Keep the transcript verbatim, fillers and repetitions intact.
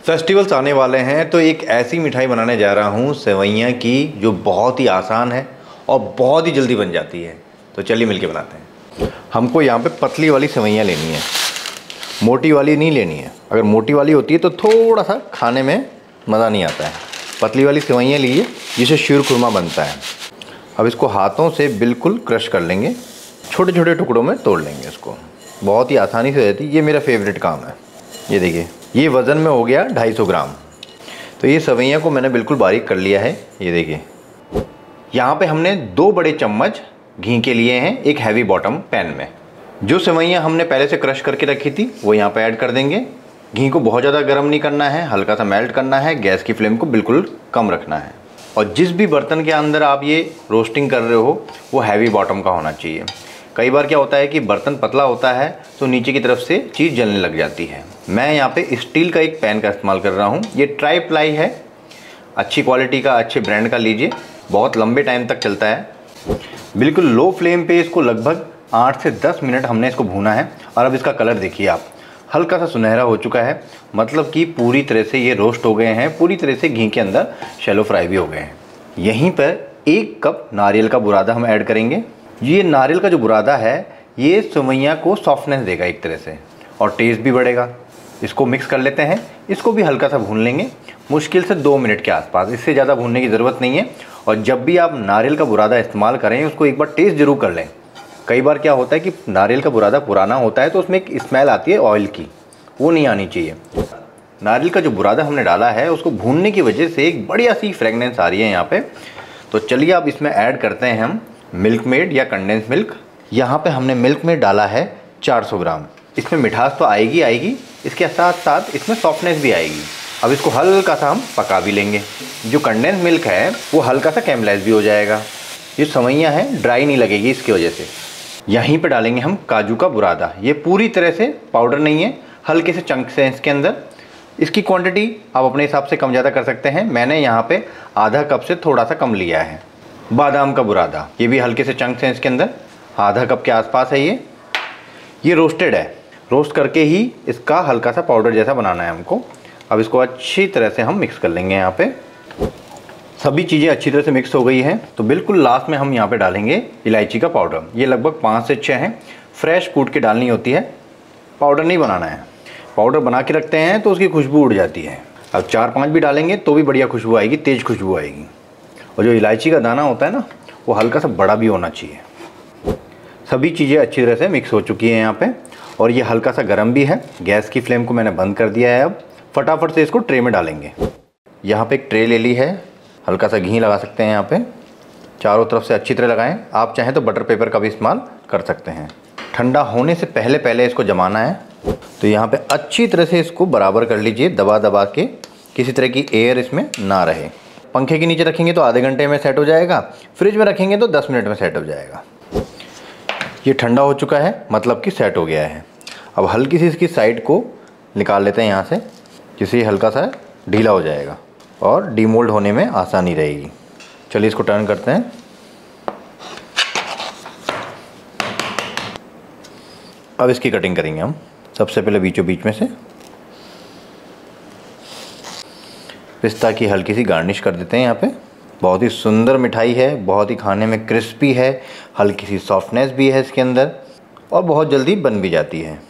Festivals आने वाले हैं तो एक ऐसी मिठाई बनाने जा रहा हूँ सेवइयाँ की जो बहुत ही आसान है और बहुत ही जल्दी बन जाती है। तो चलिए मिलके बनाते हैं। हमको यहाँ पे पतली वाली सेवइयाँ लेनी है, मोटी वाली नहीं लेनी है। अगर मोटी वाली होती है तो थोड़ा सा खाने में मज़ा नहीं आता है। पतली वाली सेवइयाँ लीजिए जिससे शीर खुरमा बनता है। अब इसको हाथों से बिल्कुल क्रश कर लेंगे, छोटे छोटे टुकड़ों में तोड़ लेंगे इसको। बहुत ही आसानी से हो जाती है। ये मेरा फेवरेट काम है। ये देखिए, ये वज़न में हो गया ढाई सौ ग्राम। तो ये सेवइयाँ को मैंने बिल्कुल बारीक कर लिया है। ये देखिए, यहाँ पे हमने दो बड़े चम्मच घी के लिए हैं एक हैवी बॉटम पैन में। जो सेवइयाँ हमने पहले से क्रश करके रखी थी वो यहाँ पे ऐड कर देंगे। घी को बहुत ज़्यादा गर्म नहीं करना है, हल्का सा मेल्ट करना है। गैस की फ्लेम को बिल्कुल कम रखना है। और जिस भी बर्तन के अंदर आप ये रोस्टिंग कर रहे हो वो हैवी बॉटम का होना चाहिए। कई बार क्या होता है कि बर्तन पतला होता है तो नीचे की तरफ से चीज़ जलने लग जाती है। मैं यहाँ पे स्टील का एक पैन का इस्तेमाल कर रहा हूँ। ये ट्राई प्लाई है, अच्छी क्वालिटी का, अच्छे ब्रांड का लीजिए, बहुत लंबे टाइम तक चलता है। बिल्कुल लो फ्लेम पे इसको लगभग आठ से दस मिनट हमने इसको भूना है। और अब इसका कलर देखिए आप, हल्का सा सुनहरा हो चुका है, मतलब कि पूरी तरह से ये रोस्ट हो गए हैं, पूरी तरह से घी के अंदर शैलो फ्राई भी हो गए हैं। यहीं पर एक कप नारियल का बुरादा हम ऐड करेंगे। ये नारियल का जो बुरादा है ये सेवइयाँ को सॉफ्टनेस देगा एक तरह से, और टेस्ट भी बढ़ेगा। इसको मिक्स कर लेते हैं। इसको भी हल्का सा भून लेंगे, मुश्किल से दो मिनट के आसपास, इससे ज़्यादा भूनने की ज़रूरत नहीं है। और जब भी आप नारियल का बुरादा इस्तेमाल करें उसको एक बार टेस्ट ज़रूर कर लें। कई बार क्या होता है कि नारियल का बुरादा पुराना होता है तो उसमें एक स्मेल आती है ऑयल की, वो नहीं आनी चाहिए। नारियल का जो बुरादा हमने डाला है उसको भूनने की वजह से एक बढ़िया सी फ्रेगनेंस आ रही है यहाँ पे। तो चलिए अब इसमें ऐड करते हैं हम मिल्क मेड या कंडेंस मिल्क। यहाँ पे हमने मिल्क मेड डाला है चार सौ ग्राम। इसमें मिठास तो आएगी आएगी, इसके साथ साथ इसमें सॉफ्टनेस भी आएगी। अब इसको हल्का सा हम पका भी लेंगे। जो कंडेंस मिल्क है वो हल्का सा कैमलाइज भी हो जाएगा। ये सेवइयाँ हैं, ड्राई नहीं लगेगी इसकी वजह से। यहीं पे डालेंगे हम काजू का बुरादा। ये पूरी तरह से पाउडर नहीं है, हल्के से चंक्स हैं इसके अंदर। इसकी क्वांटिटी आप अपने हिसाब से कम ज़्यादा कर सकते हैं। मैंने यहाँ पे आधा कप से थोड़ा सा कम लिया है। बादाम का बुरादा, ये भी हल्के से चंक्स हैं इसके अंदर, आधा कप के आसपास है ये। ये रोस्टेड है, रोस्ट करके ही इसका हल्का सा पाउडर जैसा बनाना है हमको। अब इसको अच्छी तरह से हम मिक्स कर लेंगे। यहाँ पे सभी चीज़ें अच्छी तरह से मिक्स हो गई हैं तो बिल्कुल लास्ट में हम यहाँ पे डालेंगे इलायची का पाउडर। ये लगभग पाँच से छः हैं, फ्रेश कूट के डालनी होती है, पाउडर नहीं बनाना है। पाउडर बना के रखते हैं तो उसकी खुशबू उड़ जाती है। अब चार पाँच भी डालेंगे तो भी बढ़िया खुशबू आएगी, तेज़ खुशबू आएगी। और जो इलायची का दाना होता है ना वो हल्का सा बड़ा भी होना चाहिए। सभी चीज़ें अच्छी तरह से मिक्स हो चुकी हैं यहाँ पे, और ये हल्का सा गर्म भी है। गैस की फ्लेम को मैंने बंद कर दिया है। अब फटाफट से इसको ट्रे में डालेंगे। यहाँ पे एक ट्रे ले ली है, हल्का सा घी लगा सकते हैं यहाँ पे, चारों तरफ से अच्छी तरह लगाएं। आप चाहें तो बटर पेपर का भी इस्तेमाल कर सकते हैं। ठंडा होने से पहले पहले इसको जमाना है। तो यहाँ पे अच्छी तरह से इसको बराबर कर लीजिए, दबा दबा के, किसी तरह की एयर इसमें ना रहे। पंखे के नीचे रखेंगे तो आधे घंटे में सेट हो जाएगा, फ्रिज में रखेंगे तो दस मिनट में सेट हो जाएगा। ये ठंडा हो चुका है, मतलब कि सेट हो गया है। अब हल्की सी इसकी साइड को निकाल लेते हैं यहाँ से, जिससे हल्का सा ढीला हो जाएगा और डीमोल्ड होने में आसानी रहेगी। चलिए इसको टर्न करते हैं। अब इसकी कटिंग करेंगे हम। सबसे पहले बीचों बीच में से पिस्ता की हल्की सी गार्निश कर देते हैं यहाँ पे। बहुत ही सुंदर मिठाई है, बहुत ही खाने में क्रिस्पी है, हल्की सी सॉफ्टनेस भी है इसके अंदर, और बहुत जल्दी बन भी जाती है।